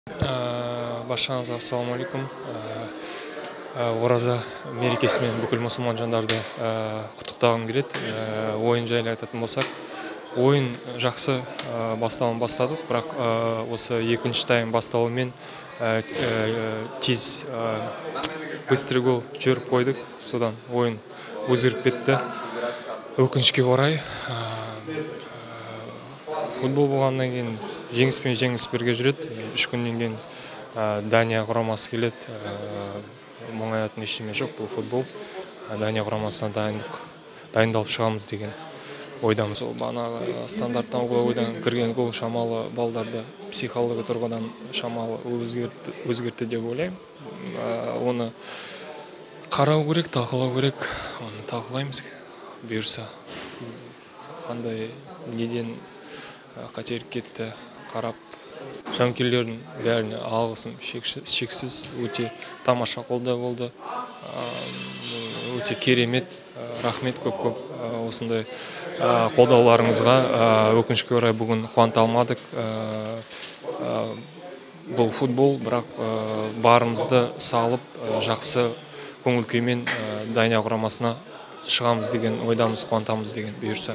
Баршаңызға ассалаумағалейкум. Ораза мерекесімен бүкіл мұсылман жандарды құттықтағым келеді. Ойын жайлы айтатын болсақ, ойын жақсы бастауын бастадық, бірақ осы екінші тайм басталуымен тез быстрый гол жіберіп қойдық. Содан ойын өзгеріп кетті. Өкінішке орай, футбол болғаннан кейін жеңіс пен жеңіліс бірге жүреді. 3 күннен кейін Дания құрамасы келеді. Мұңаятын ештеме жоқ, бұл футбол. Дания құрамасына дайындалып шығамыз деген ойдамыз. Ол бағанағы стандарттан ойдан кірген гол шамалы балдарды психология тұрғыдан шамалы өзгертті деп ойлаймын. Оны қарау керек, талқылау керек. Оны талқылаймыз. Бұйырса қандай неден қателік кетті қарап, жанкүйерлердің бәріне алғысым шексіз, өте тамаша қолдау болды. Өте керемет, рахмет көп осындай қолдауларыңызға. Өкінішке орай бүгін қуанта алмадық. Бұл футбол, бірақ барымызды салып, жақсы көңіл күймен Дания құрамасына шығамыз деген ойдамыз, қуантамыз деген бұйырса.